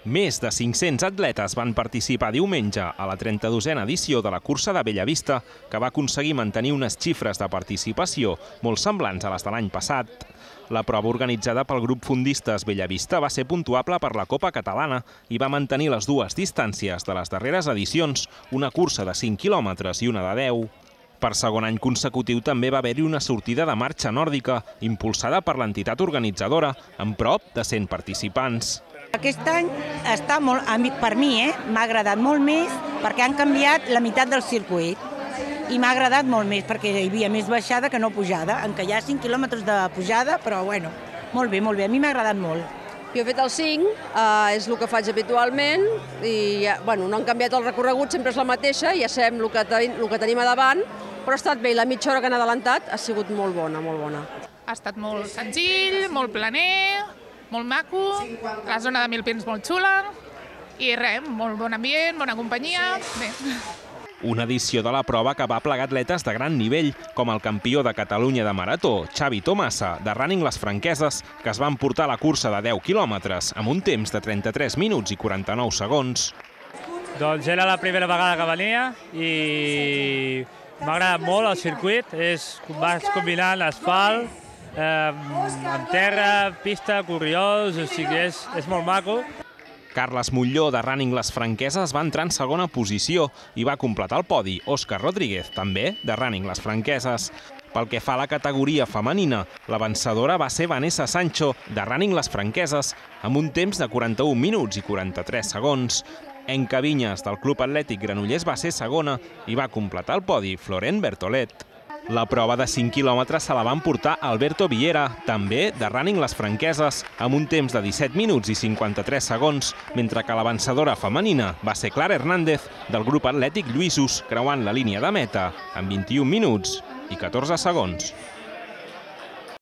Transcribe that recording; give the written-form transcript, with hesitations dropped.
Més de 500 atletes van participar diumenge a la 32a edició de la cursa de Bellavista, que va aconseguir mantenir unes xifres de participació molt semblants a les de l'any passat. La prova organitzada pel grup Fundistes Bellavista va ser puntuable per la Copa Catalana i va mantenir les dues distàncies de les darreres edicions, una cursa de 5 quilòmetres i una de 10. Per segon any consecutiu també va haver-hi una sortida de marxa nòrdica, impulsada per l'entitat organitzadora, amb prop de 100 participants. Aquest any està molt, per mi, m'ha agradat molt més perquè han canviat la meitat del circuit i m'ha agradat molt més perquè hi havia més baixada que no pujada, en què hi ha 5 quilòmetres de pujada, però bueno, molt bé, a mi m'ha agradat molt. Jo he fet el 5, és el que faig habitualment i no han canviat el recorregut, sempre és la mateixa, ja sabem el que tenim a davant, però ha estat bé, la mitja hora que han adelantat ha sigut molt bona, molt bona. Ha estat molt senzill, molt planer, molt maco, la zona de Milpins molt xula i res, molt bon ambient, bona companyia, bé. Una edició de la prova que va plegar atletes de gran nivell, com el campió de Catalunya de marató, Xavi Tomasa, de Running Les Franqueses, que es va emportar la cursa de 10 quilòmetres amb un temps de 33 minuts i 49 segons. Doncs era la primera vegada que venia i m'ha agradat molt el circuit. Vas combinant asfalt, amb terra, pista, corriols, o sigui, és molt maco. Carles Molló, de Running Les Franqueses, va entrar en segona posició i va completar el podi Òscar Rodríguez, també de Running Les Franqueses. Pel que fa a la categoria femenina, la vencedora va ser Vanessa Sancho, de Running Les Franqueses, amb un temps de 41 minuts i 43 segons. Enca Vinyes, del Club Atlètic Granollers, va ser segona i va completar el podi Florent Bertolet. La prova de 5 quilòmetres se la van portar Alberto Villera, també de Running Les Franqueses, amb un temps de 17 minuts i 53 segons, mentre que la vencedora femenina va ser Clara Hernández, del Grup Atlètic Lluïsos, creuant la línia de meta amb 21 minuts i 14 segons.